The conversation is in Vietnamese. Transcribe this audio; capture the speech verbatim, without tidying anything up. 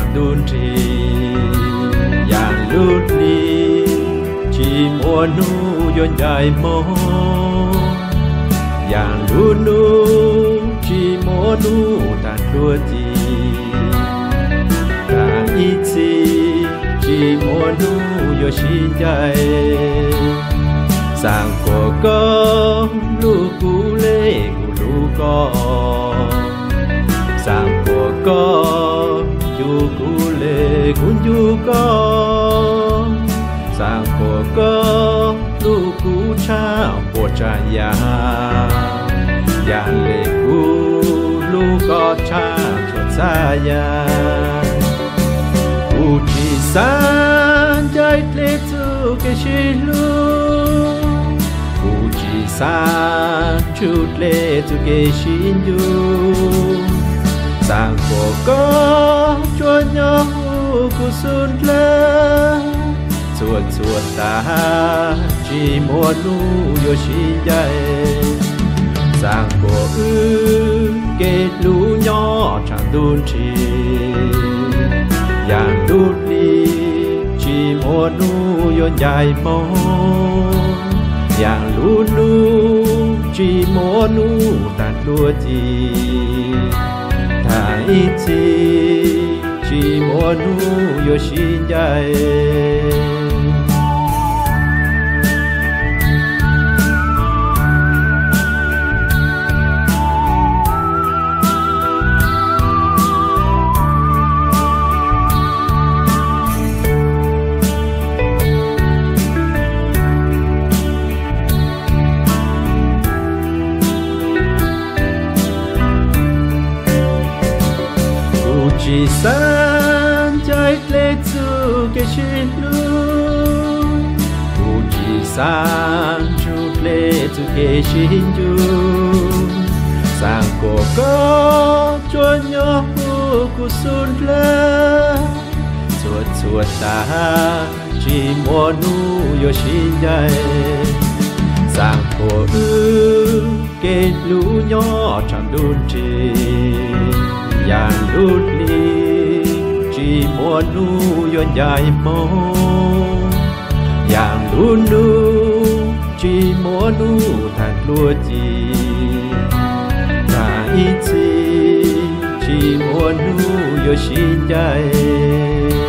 đun trìอย่างลุดลีชีมัวนูย้อนใหญ่โมอย่างลุนูชีมัวนูตัดรัวจีตาอีจีชีมัวนูย้อนชินใจสร้างกัวก็ลูกกูเล่กูลูกก็สร้างกัวก็อยู่กูเล่กูอยู่ก็สร้างกัวก็ลูกกูชาปวดใจยาอย่าเล่กูลูกก็ชาชดสายากูที่สานใจเล็กสุกชิลูSa chút lệ tu kê xin du sang cổ có cho nhau của xuân lơ chuột chuột ta chỉ muốn nu yo xin dạy sang cổ ư kê lú nhỏ chẳng đun chi yang đút đi chỉ muốn nu yo dạy mongอย่างลูนูจีโมนูตัดลัวจีถ้าอีจีจีโมนูโยชินใจchỉ san trái lệ zu cái xin lu u chỉ san chút lệ zu cái xin du sang cổ có cho nhau của xuân lơ chuột chuột ta chỉ muốn nu yo xin dạy sang cổ ư cái lũ nhỏ chẳng đun trìอย่างลุดลีจีมัวนูย้อนใหญ่โมอย่างลุนูจีมัวนูทัดลัวจีตาอีจีจีมัวนูโยชินใจ